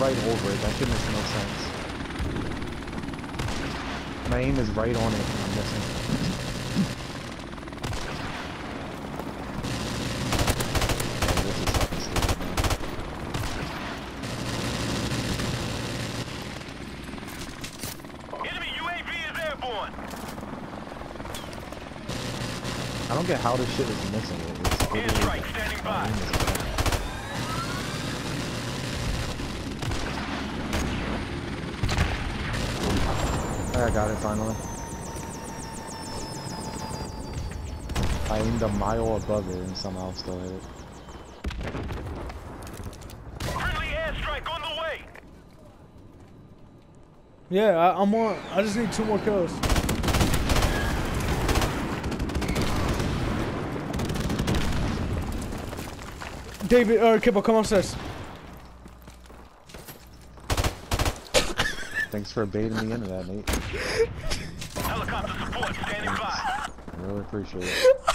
right over it. That shit makes no sense. My aim is right on it and I'm missing. Oh, this is fucking stupid, man. Enemy UAV is airborne. I don't get how this shit is missing it. It's Airstrike standing by. I got it finally. I aimed a mile above it and somehow still hit it. Friendly airstrike on the way. Yeah, I'm on. I just need 2 more kills. David, or Kippo, come upstairs. Thanks for baiting me into that, mate. Helicopter support standing by. I really appreciate it.